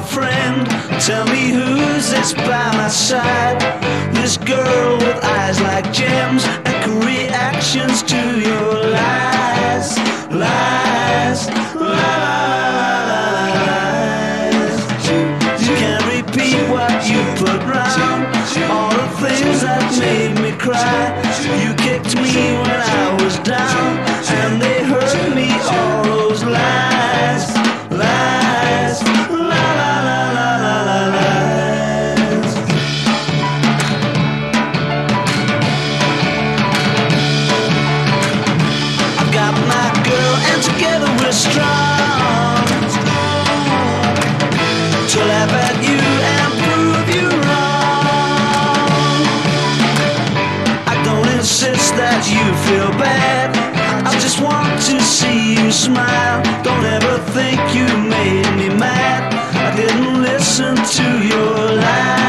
a friend. Tell me who's this by my side? This girl with eyes like gems and cool reactions to your lies, lies, lies. You can't repeat what you put round, all the things that made me cry. You kicked me when I was down, and they hurt me, all those lies, lies, la la la la la la lies. I've got my girl and together we're strong, to laugh at you and prove you wrong. I don't insist that you feel bad, I just want to see you smile. Don't ever think you made me mad, I didn't listen to your lies.